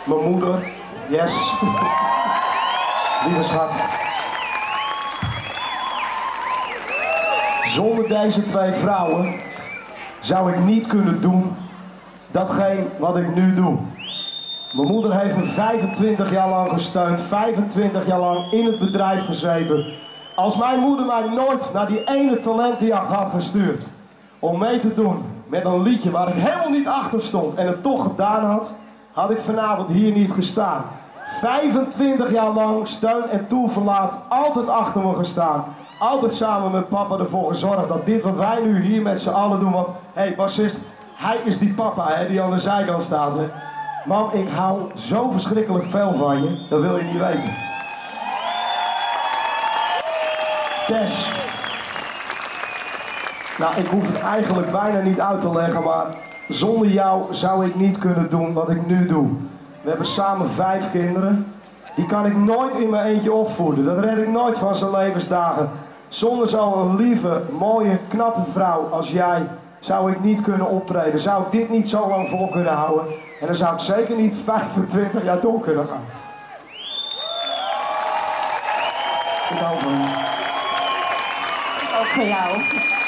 Mijn moeder. Yes. Lieve schat. Zonder deze twee vrouwen zou ik niet kunnen doen datgene wat ik nu doe. Mijn moeder heeft me 25 jaar lang gesteund, 25 jaar lang in het bedrijf gezeten. Als mijn moeder mij nooit naar die ene talentenjacht had gestuurd om mee te doen met een liedje waar ik helemaal niet achter stond en het toch gedaan had, had ik vanavond hier niet gestaan. 25 jaar lang steun en toeverlaat, altijd achter me gestaan. Altijd samen met papa ervoor gezorgd dat dit wat wij nu hier met z'n allen doen, want hé bassist, hij is die papa hè, die aan de zijkant staat. Hè. Mam, ik hou zo verschrikkelijk veel van je, dat wil je niet weten. Tess. Nou, ik hoef het eigenlijk bijna niet uit te leggen, maar zonder jou zou ik niet kunnen doen wat ik nu doe. We hebben samen 5 kinderen. Die kan ik nooit in mijn eentje opvoeden. Dat red ik nooit van zijn levensdagen. Zonder zo'n lieve, mooie, knappe vrouw als jij zou ik niet kunnen optreden. Zou ik dit niet zo lang vol kunnen houden. En dan zou ik zeker niet 25 jaar door kunnen gaan. Ik hou van je. Ook voor jou.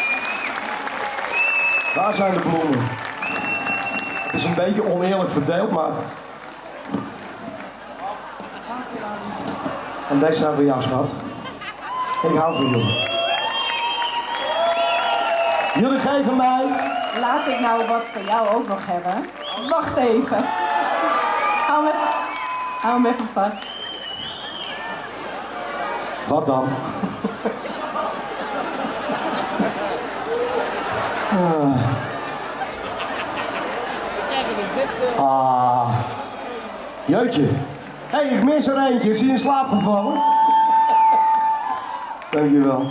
Waar zijn de bloemen? Het is een beetje oneerlijk verdeeld, maar... En deze zijn voor jou, schat. Ik hou van jullie. Jullie geven mij... Laat ik nou wat voor jou ook nog hebben. Wacht even. Hou hem even vast. Wat dan? Jeutje. Hé, ik mis er eentje. Is hij in slaap gevallen? Dankjewel.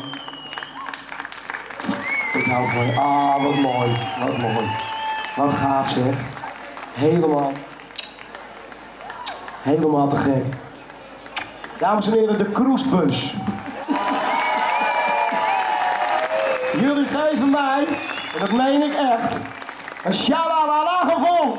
Ik hou van je. Wat mooi. Wat mooi. Wat gaaf zeg. Helemaal te gek. Dames en heren, de Cruise Punch. Jullie geven mij, en dat meen ik echt, een shalalala gevoel.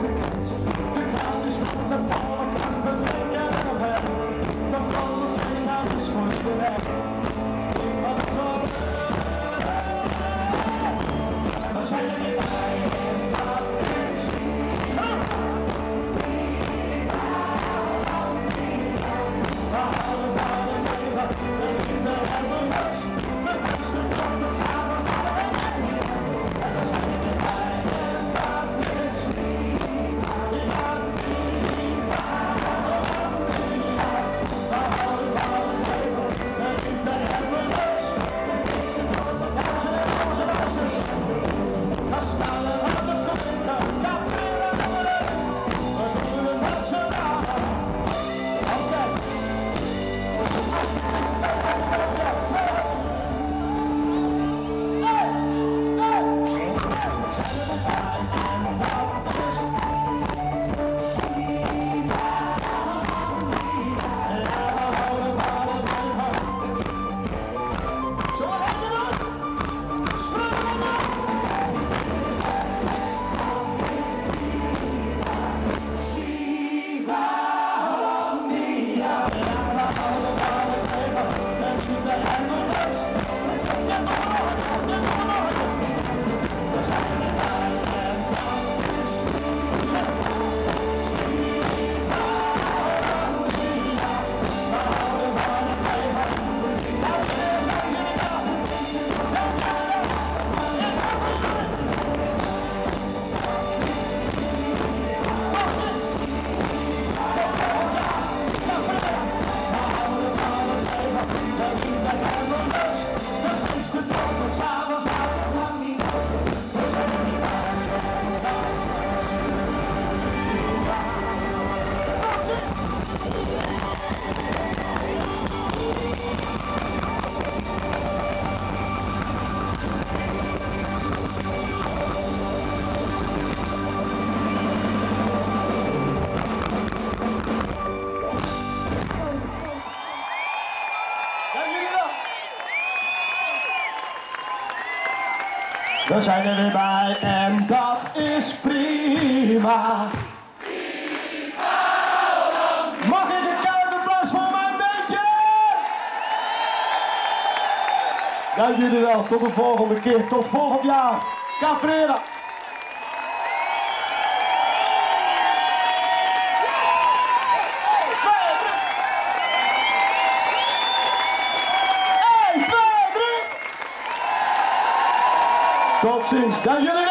bekend. De kraan is vol met volle kracht, we drinken er nog weg. Dan kan de feestnaam is voor iedereen. Ik had het geluk. We zijn er niet bij en dat is we houden van het leven, de liefde en de lust. We feesten tot het s'avonds naar de hemel. En we zijn er niet bij en dat is Viva. We houden van het leven, de liefde en de lust. We feesten tot het s'avonds naar de hemel. We staan er aan het klinken, Caprera nummer 1. We doen het nationaal. Oké. We zijn er weer bij en dat is prima. Mag ik een keiharde applaus voor mijn bandje? Dank jullie wel, tot de volgende keer, tot volgend jaar. Caprera. Tot ziens, dank jullie wel.